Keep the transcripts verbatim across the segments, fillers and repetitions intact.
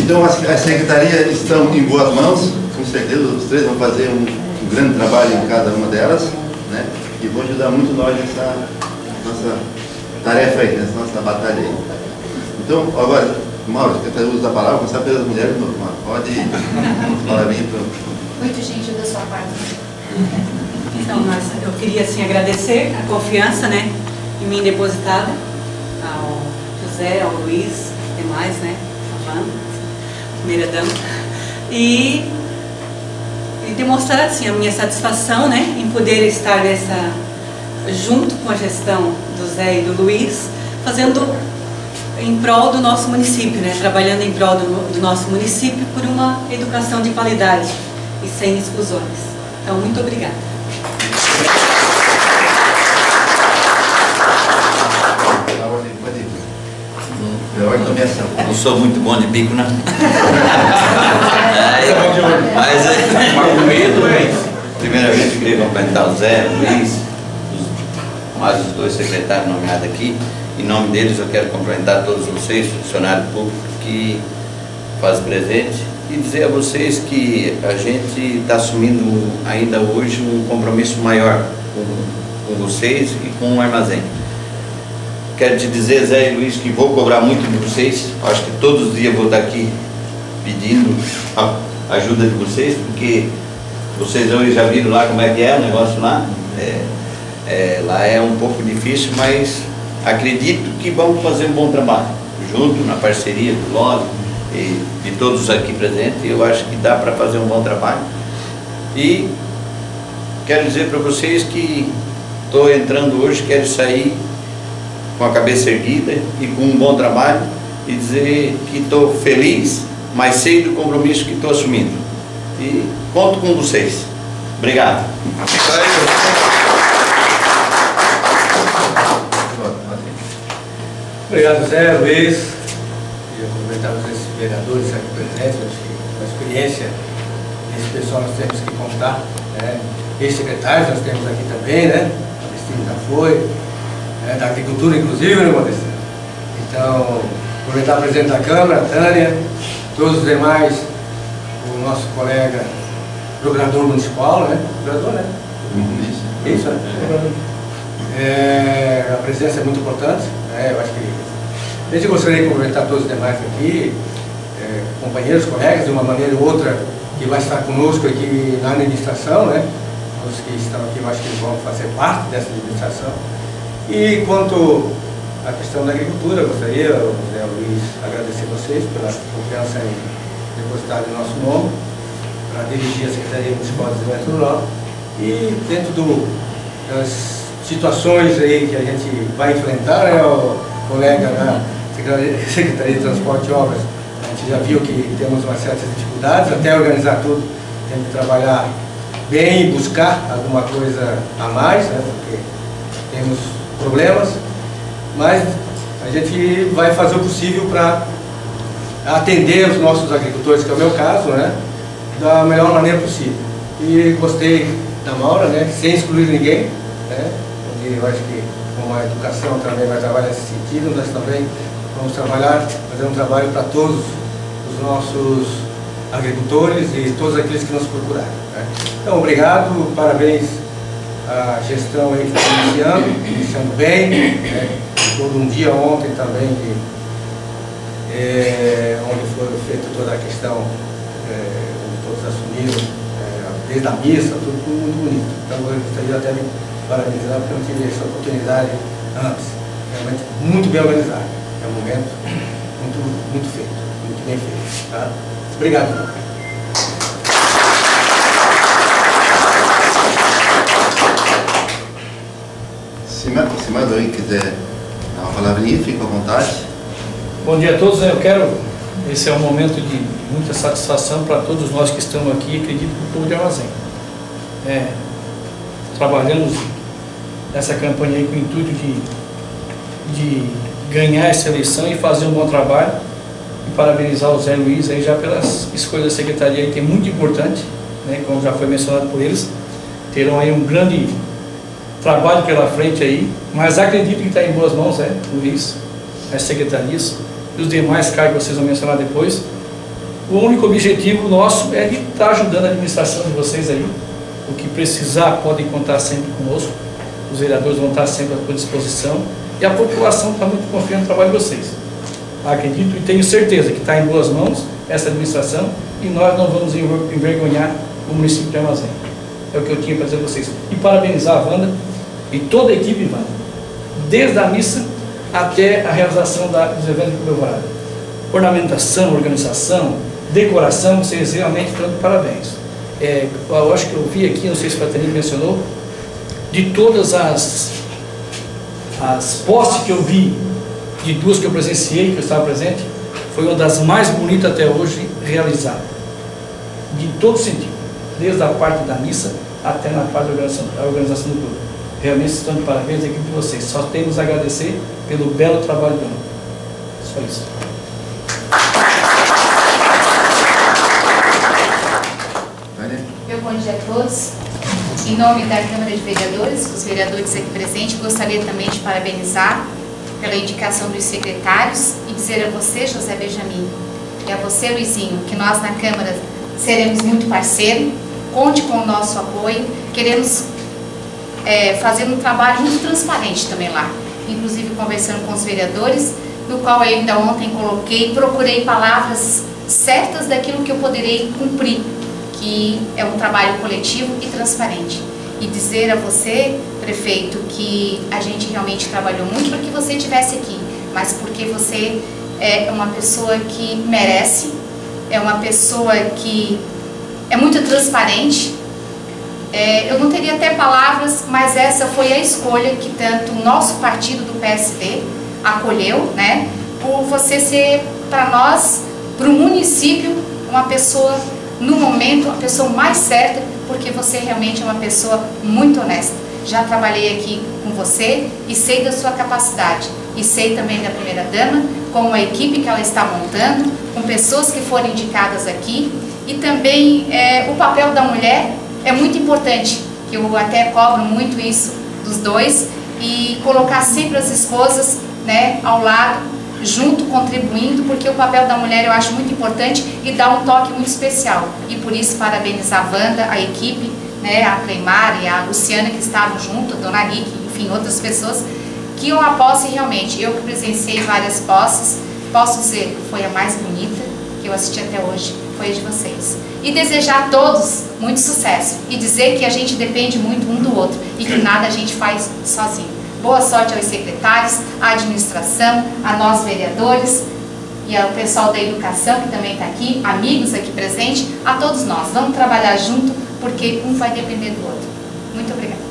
Então, a secretaria estão em boas mãos, com certeza, os três vão fazer um, um grande trabalho em cada uma delas, né? E vão ajudar muito nós nessa nossa tarefa aí, nessa nossa batalha aí. Então, agora, Mauro, secretário usa a palavra, começar pelas mulheres, Mauro, pode falar bem para... Muito gentil da sua parte. Então, nós, eu queria assim agradecer a confiança, né, em mim depositada, ao José, ao Luiz, demais, né, a Wanda, primeira dama, e, e demonstrar assim a minha satisfação, né, em poder estar nessa, junto com a gestão do Zé e do Luiz, fazendo em prol do nosso município, né, trabalhando em prol do, do nosso município por uma educação de qualidade e sem exclusões. Então, muito obrigada. Não sou muito bom de bico, né? Mas, primeiramente, eu queria cumprimentar o Zé, o Luiz, os, mais os dois secretários nomeados aqui. Em nome deles, eu quero cumprimentar todos vocês, funcionários públicos que fazem presente, e dizer a vocês que a gente está assumindo ainda hoje um compromisso maior com, com vocês e com o armazém. Quero te dizer, Zé e Luiz, que vou cobrar muito de vocês. Acho que todos os dias vou estar aqui pedindo a ajuda de vocês, porque vocês hoje já viram lá como é que é o negócio lá. É, é, lá é um pouco difícil, mas acredito que vamos fazer um bom trabalho, junto, na parceria do Love e de todos aqui presentes. Eu acho que dá para fazer um bom trabalho. E quero dizer para vocês que estou entrando hoje, quero sair com a cabeça erguida e com um bom trabalho, e dizer que estou feliz, mas sei do compromisso que estou assumindo. E conto com vocês. Obrigado. Obrigado, Zé, Luiz. E aproveitar esses vereadores aqui presentes, acho que com a experiência desse pessoal nós temos que contar, né? Ex-secretários nós temos aqui também, né? A Cristina já foi. É, da agricultura, inclusive, né, Modesta? Então, aproveitar a presidente da Câmara, a Tânia, todos os demais, o nosso colega procurador municipal, né? Procurador, né? Isso, Isso né? É, a presença é muito importante, né? Eu acho que... Eu gostaria de cumprimentar todos os demais aqui, é, companheiros, colegas, de uma maneira ou outra, que vai estar conosco aqui na administração, né? Os que estão aqui, eu acho que vão fazer parte dessa administração. E quanto à questão da agricultura, eu gostaria, José Luiz, agradecer a vocês pela confiança em depositar em nosso nome, para dirigir a Secretaria Municipal de Desenvolvimento Rural. E dentro do, das situações aí que a gente vai enfrentar, né, o colega da Secretaria, Secretaria de Transporte e Obras, a gente já viu que temos umas certas dificuldades, até organizar tudo, temos que trabalhar bem e buscar alguma coisa a mais, né, porque temos problemas, mas a gente vai fazer o possível para atender os nossos agricultores, que é o meu caso, né, da melhor maneira possível. E gostei da Maura, né, sem excluir ninguém, né, onde eu acho que como a educação também vai trabalhar nesse sentido, nós também vamos trabalhar, fazer um trabalho para todos os nossos agricultores e todos aqueles que nos procurarem, né. Então, obrigado, parabéns a gestão aí que está iniciando, iniciando bem, né? Todo um dia ontem também, de, é, onde foi feita toda a questão, é, onde todos assumiram, é, desde a missa, tudo, tudo muito bonito. Então eu gostaria até de parabenizar, porque eu não tive essa oportunidade antes. Realmente muito bem organizado. É um momento muito, muito feito, muito bem feito. Tá? Obrigado. Se mais alguém quiser dar uma palavrinha, fica à vontade. Bom dia a todos, eu quero, esse é um momento de muita satisfação para todos nós que estamos aqui, acredito que o povo de Armazém. É, trabalhamos nessa campanha aí com o intuito de, de ganhar essa eleição e fazer um bom trabalho, e parabenizar o Zé Luiz aí já pelas escolhas da secretaria aí, que é muito importante, né, como já foi mencionado por eles, terão aí um grande trabalho pela frente aí, mas acredito que está em boas mãos, é, Luiz, as secretarias e os demais cargos que vocês vão mencionar depois, O único objetivo nosso é de estar ajudando a administração de vocês aí. O que precisar, podem contar sempre conosco. Os vereadores vão estar sempre à sua disposição. E a população está muito confiante no trabalho de vocês. Acredito e tenho certeza que está em boas mãos essa administração e nós não vamos envergonhar o município de Armazém. É o que eu tinha para dizer a vocês. E parabenizar a Wanda e toda a equipe Wanda, desde a missa até a realização da, dos eventos comemorados. Ornamentação, organização, decoração, vocês realmente estão de parabéns. É, eu acho que eu vi aqui, não sei se o Fraterino mencionou, de todas as, as postes que eu vi, de duas que eu presenciei, que eu estava presente, foi uma das mais bonitas até hoje realizada, de todo sentido, desde a parte da missa até na parte da organização, da organização do clube. Realmente estão de parabéns a equipe de vocês, só temos a agradecer pelo belo trabalho do ano. Só isso. Meu bom dia a todos. Em nome da Câmara de Vereadores, os vereadores aqui presentes, gostaria também de parabenizar pela indicação dos secretários e dizer a você, José Benjamin, e a você, Luizinho, que nós na Câmara seremos muito parceiros, conte com o nosso apoio, queremos é, fazer um trabalho muito transparente também lá, inclusive conversando com os vereadores, no qual eu ainda ontem coloquei, procurei palavras certas daquilo que eu poderei cumprir, que é um trabalho coletivo e transparente. E dizer a você, prefeito, que a gente realmente trabalhou muito para que você estivesse aqui, mas porque você é uma pessoa que merece, é uma pessoa que é muito transparente. É, eu não teria até palavras, mas essa foi a escolha que tanto o nosso partido do P S D acolheu, né, por você ser, para nós, para o município, uma pessoa, no momento, a pessoa mais certa, porque você realmente é uma pessoa muito honesta. Já trabalhei aqui com você e sei da sua capacidade. E sei também da primeira-dama, com a equipe que ela está montando, com pessoas que foram indicadas aqui. E também é, o papel da mulher é muito importante, que eu até cobro muito isso dos dois, e colocar sempre as esposas, né, ao lado, junto, contribuindo, porque o papel da mulher eu acho muito importante e dá um toque muito especial. E por isso parabenizar a Wanda, a equipe, né, a Cleimar e a Luciana que estavam junto, a Dona Nick, enfim, outras pessoas, que eu a posse realmente, eu que presenciei várias posses, posso dizer, foi a mais bonita que eu assisti até hoje, foi a de vocês. E desejar a todos muito sucesso e dizer que a gente depende muito um do outro e que nada a gente faz sozinho. Boa sorte aos secretários, à administração, a nós vereadores e ao pessoal da educação que também está aqui, amigos aqui presentes, a todos nós. Vamos trabalhar junto porque um vai depender do outro. Muito obrigada.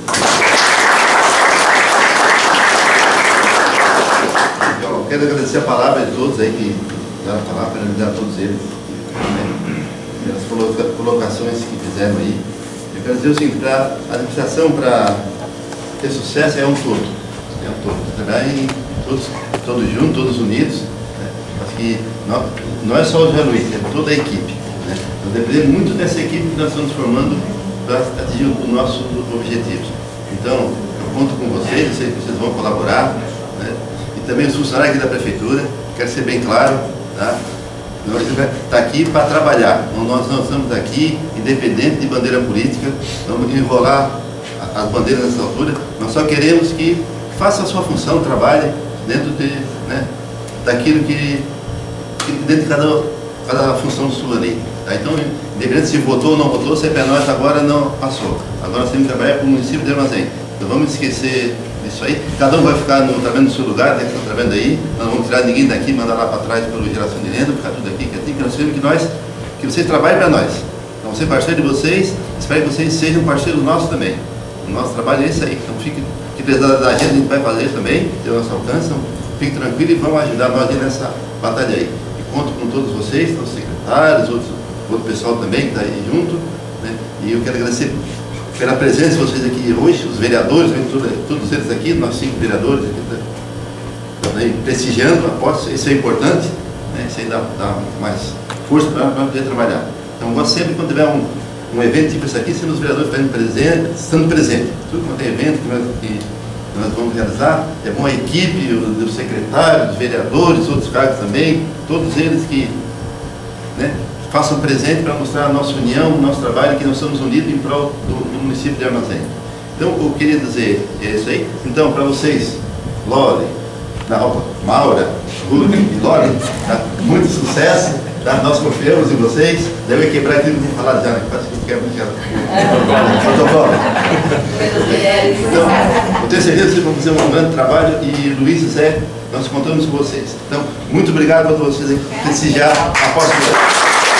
Eu quero agradecer a palavra de todos aí que deram a palavra, parabenizar a todos eles, né, pelas colocações que fizeram aí. Eu quero dizer o seguinte, para a administração, para ter sucesso é um todo, é um todo, trabalhar em todos, todos juntos, todos unidos, né? Acho que não, não é só o José Luiz, é toda a equipe, né? Nós dependemos muito dessa equipe que nós estamos formando para atingir os nossos objetivos. Então, eu conto com vocês, eu sei que vocês vão colaborar, né? E também os funcionários aqui da Prefeitura, quero ser bem claro, tá? Nós estamos aqui para trabalhar, nós não estamos aqui independente de bandeira política, vamos enrolar as bandeiras nessa altura, nós só queremos que faça a sua função, trabalhe dentro de, né, daquilo que, que dentro de cada, cada função sua ali. Tá? Então, independente se votou ou não votou, se é para nós agora não passou. Agora nós temos que trabalhar para o município de Armazém. Então vamos esquecer disso aí. Cada um vai ficar no, tá vendo, no seu lugar, né, que estão vendo aí. Nós não vamos tirar ninguém daqui, mandar lá para trás pela geração de renda, ficar tudo aqui, que aqui, que nós queremos que nós, que vocês trabalhem para nós. Então, ser parceiro de vocês, espero que vocês sejam parceiros nossos também. O nosso trabalho é esse aí, então fique, que precisar da gente, a gente vai fazer também, ter o nosso alcance, então fique tranquilo e vamos ajudar nós nessa batalha aí. E conto com todos vocês, os secretários, outros, outro pessoal também que está aí junto, né? E eu quero agradecer pela presença de vocês aqui hoje, os vereadores, todos, todos eles aqui, nós cinco vereadores aqui, estão aí prestigiando a posse, isso é importante, né? Isso aí dá, dá mais força para poder trabalhar. Então, eu gosto sempre quando tiver um um evento tipo esse aqui, sendo os vereadores estando presentes, estando presente. Tudo quanto é evento que nós, que nós vamos realizar, é bom a equipe, os, os secretários, os vereadores, outros cargos também, todos eles que né, façam presente para mostrar a nossa união, o nosso trabalho, que nós estamos unidos em prol do, do município de Armazém. Então, eu queria dizer, é isso aí. Então, para vocês, Lore, não, Maura, Ruth e Lore, tá? Muito sucesso, tá? Nós confiamos em vocês. Deve quebrar aquilo que eu falar já, né? Quase que eu quebro aquela protocolo. Então, eu tenho certeza que vocês vão fazer um grande trabalho e Luiz e Zé, nós contamos com vocês. Então, muito obrigado a todos vocês por prestigiar a pós-graduação.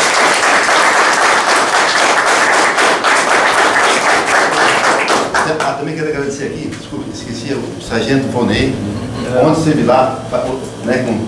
Ah, também quero agradecer aqui, desculpa, esqueci o sargento Vonei, ontem esteve lá, né, com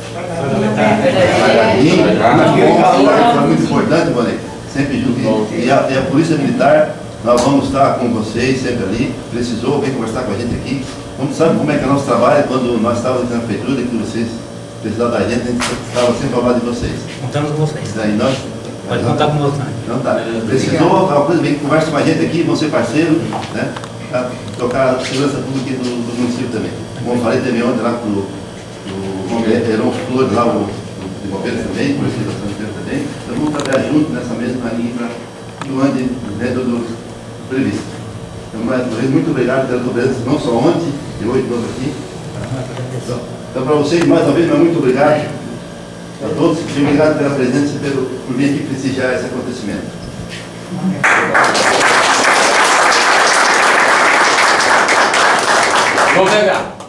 foi muito importante, Vonei, sempre junto, e a, e a Polícia Militar, nós vamos estar com vocês sempre ali, precisou, vem conversar com a gente aqui, vamos saber como é que é o nosso trabalho, quando nós estávamos na prefeitura, que vocês precisavam da gente, a gente estava sempre ao lado de vocês. Contamos com vocês. Daí nós, Pode contar com nós também. Então tá. Precisou alguma coisa, vem, conversa com a gente aqui, vão ser parceiros, né? Para tocar a segurança pública do, do município também. Como eu falei, teve ontem lá pro Heron Flores, lá o de bombeiros também, conhecido da São também. Então vamos trabalhar junto nessa mesma linha para que o ande dentro do previsto. Então, mais uma vez, muito obrigado pela tua presença, não só ontem, e hoje todos aqui. Então, então para vocês, mais uma vez, mas muito obrigado a todos e obrigado pela presença e pelo, por vir aqui prestigiar esse acontecimento. Vamos pegar.